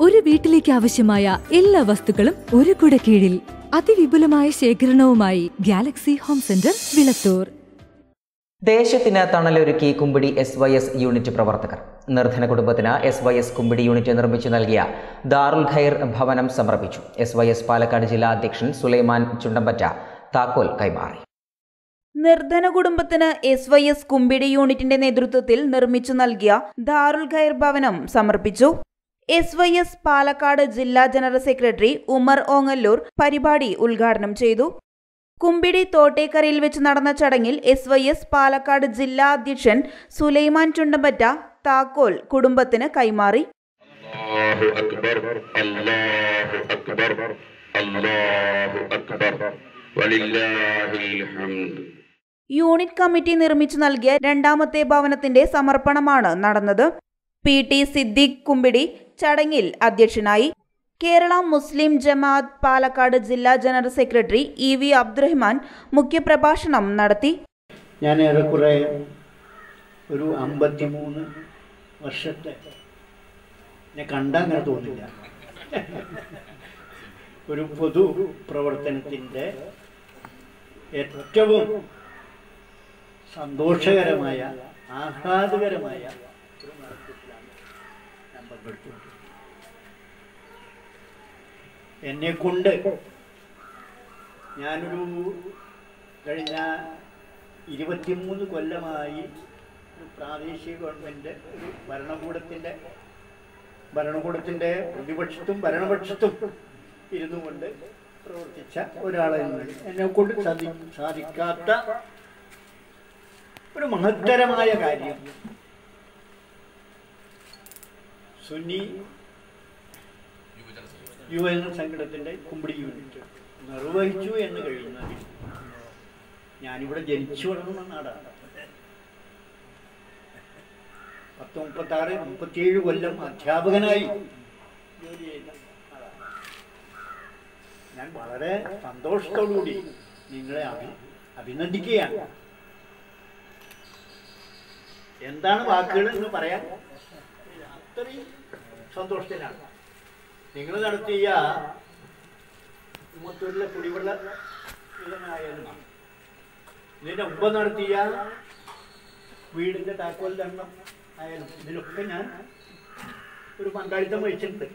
ഒരു വീട്ടിലേക്ക് ആവശ്യമായ എല്ലാ വസ്തുക്കളും ഒരു കുട കീഴിൽ. അതിവിപുലമായ ശേഖരണവുമായി ഗാലക്സി ഹോം സെന്റർ വിളത്തൂർ. ദേശത്തിന് തണലൊരുക്കി കുമ്പിടി SYS യൂണിറ്റ് പ്രവർത്തകർ. നിർധന കുടുംബത്തിന് SYS കുമ്പിടി യൂണിറ്റ് നിർമ്മിച്ചു നൽകിയ ദാറുൽ ഖൈർ ഭവനം സമർപ്പിച്ചു. SYS പാലക്കാട് ജില്ലാ അധ്യക്ഷൻ സുലൈമാൻ ചുണ്ടമ്പറ്റ താക്കോൽ കൈമാറി. നിർധന കുടുംബത്തിന് SYS കുമ്പിടി യൂണിറ്റിന്റെ നേതൃത്വത്തിൽ നിർമ്മിച്ചു നൽകിയ ദാറുൽ ഖൈർ ഭവനം സമർപ്പിച്ചു. SYS പാലക്കാട് ജില്ലാ ജനറൽ സെക്രട്ടറി ഉമർ ഓങ്ങല്ലൂർ പരിപാടി ഉദ്ഘാടനം ചെയ്തു. കുമ്പിടി തോട്ടേക്കരയിൽ വെച്ച് നടന്ന ചടങ്ങിൽ SYS പാലക്കാട് ജില്ലാ അധ്യക്ഷൻ സുലൈമാൻ ചുണ്ടമ്പറ്റ താക്കോൽ കുടുംബത്തിന് കൈമാറി. യൂണിറ്റ് കമ്മിറ്റി നിർമ്മിച്ചു നൽകിയ രണ്ടാമത്തെ ഭവനത്തിന്റെ സമർപ്പണമാണ് നടന്നത്. PT സിദ്ദീഖ് കുമ്പിടി ചടങ്ങിൽ അധ്യക്ഷനായി. കേരള മുസ്ലിം ജമാഅത്ത് പാലക്കാട് ജില്ലാ ജനറൽ സെക്രട്ടറി EV അബ്ദുറഹ്മാൻ മുഖ്യപ്രഭാഷണം നടത്തി. ഞാൻ ഏറെക്കുറെ ഒരു 53 വർഷത്തെ കണ്ടങ്ങനെ തോന്നില്ല. ഒരു പൊതു പ്രവർത്തനത്തിൻ്റെ ഏറ്റവും സന്തോഷകരമായ ആഹ്ലാദകരമായ ഒരു നടത്തിലാണ് ഞാൻ പങ്കെടുത്തത്. എന്നെക്കൊണ്ട് ഞാനൊരു കഴിഞ്ഞ 23 കൊല്ലമായി ഒരു പ്രാദേശിക ഗവൺമെൻറ് ഒരു ഭരണകൂടത്തിൻ്റെ പ്രതിപക്ഷത്തും ഭരണപക്ഷത്തും ഇരുന്നു കൊണ്ട് പ്രവർത്തിച്ച ഒരാളെന്ന് എന്നെക്കൊണ്ട് സാധിക്കാത്ത ഒരു മഹത്തരമായ കാര്യം സുന്നി യുവജന സംഘടനത്തിൻ്റെ കുമ്പിടി യൂണിറ്റ് നിർവഹിച്ചു എന്ന് കഴിയുന്നതിൽ ഞാനിവിടെ ജനിച്ചു വളർന്ന നാടാണ്. 37 കൊല്ലം അധ്യാപകനായി ജോലി ചെയ്ത ആളാണ്. ഞാൻ വളരെ സന്തോഷത്തോടുകൂടി നിങ്ങളെ അഭിനന്ദിക്കുകയാണ്. എന്താണ് വാക്കുകൾ എന്ന് പറയാൻ അത്രയും സന്തോഷത്തിലാണ്. നിങ്ങൾ നടത്തിയ ഉമ്മത്തൂരിലെ കുടിവെള്ള വിതരണമായാലും ഇതിൻ്റെ മുമ്പ് നടത്തിയ വീടിൻ്റെ താക്കോൽ ദണ്ണം ആയാലും ഇതിലൊക്കെ ഞാൻ ഒരു പങ്കാളിത്തം വഹിച്ചിട്ടുണ്ട്.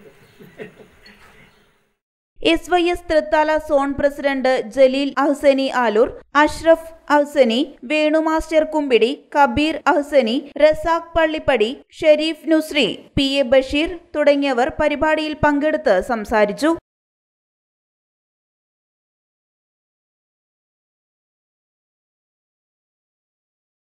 SYS Thrithala zone president Jaleel Ahsani Aloor, Ashraf Ahsani, Venu master Kumbidi, Kabeer Ahsani, Razak Pallippadi, Shareef Nusri, PA Basheer തുടങ്ങിയവർ പരിപാടിയിൽ പങ്കെടുത്ത് സംസാരിച്ചു.